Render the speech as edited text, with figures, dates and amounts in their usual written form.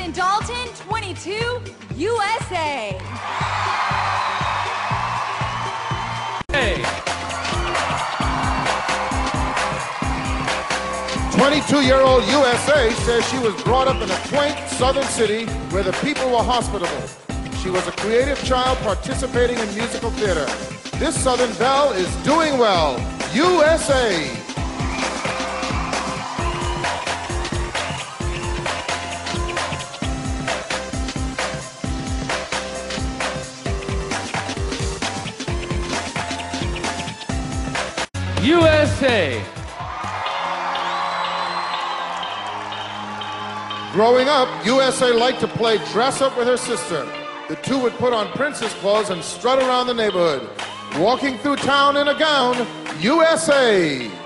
in Dalton, 22, USA. Hey. 22-year-old USA says she was brought up in a quaint southern city where the people were hospitable. She was a creative child participating in musical theater. This Southern belle is doing well. USA! USA. Growing up, USA liked to play dress up with her sister. The two would put on princess clothes and strut around the neighborhood. Walking through town in a gown, USA!